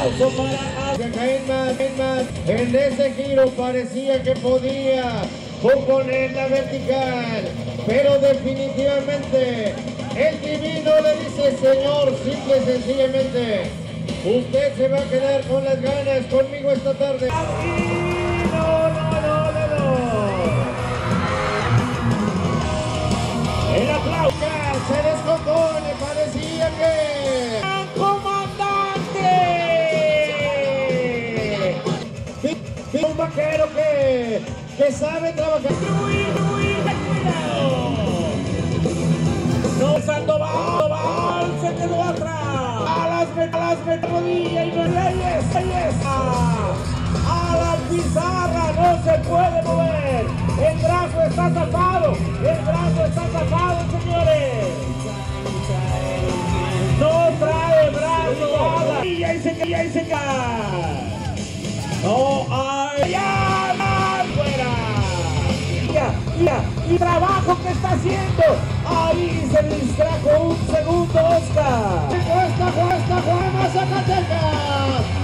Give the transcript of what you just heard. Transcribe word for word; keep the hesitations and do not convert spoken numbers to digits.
aplauso para Cainman. En ese giro parecía que podía componer la vertical, pero definitivamente el divino le dice: señor, simple y sencillamente, usted se va a quedar con las ganas conmigo esta tarde. Y no, no, no, no, no. El aplauso se descompone, parecía que... ¡Gran comandante! Un vaquero que, que sabe trabajar. No, Sandoval se quedó atrás. A las, a las rodillas y belleza. A la pizarra no se puede mover. El brazo está zafado. El brazo está zafado, señores. No trae brazo. Y ahí se cae, ahí se cae. No hay. ¡Ya! ¡Fuera! Ya, ya. Y trabajo que está haciendo. Ahí se distrajo un segundo, Oscar. Esta, esta, Juana, Zacatecas.